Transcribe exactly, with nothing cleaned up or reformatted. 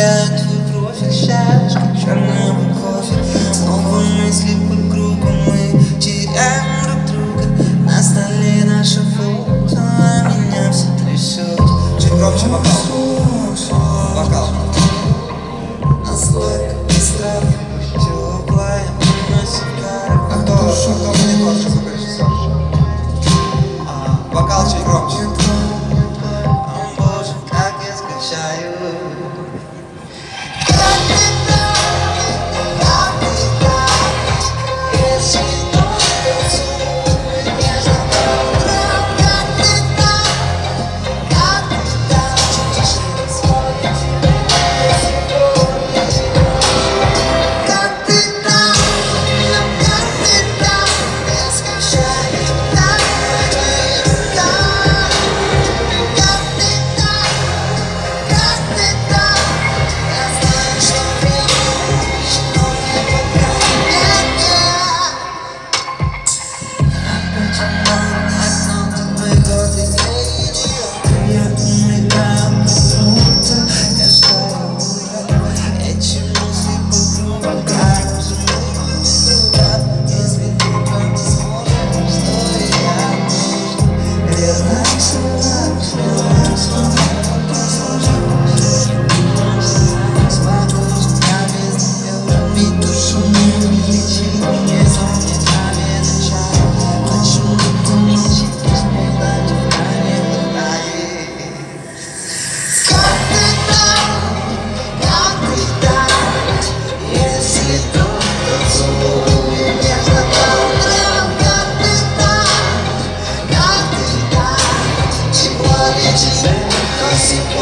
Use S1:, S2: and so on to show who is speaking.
S1: повторяю твой профиль, чашка черного кофе. Снова мысли по кругу, мы теряем друг друга. На столе наша фото, а меня все трясет.
S2: Чуть громче вокал. Вокал.
S1: Наслойка быстро теплая, приносит кайф.
S2: А кто, а кто монитор, звукорежиссер? А, вокал чуть громче.
S1: О боже, как я скучаю. Cause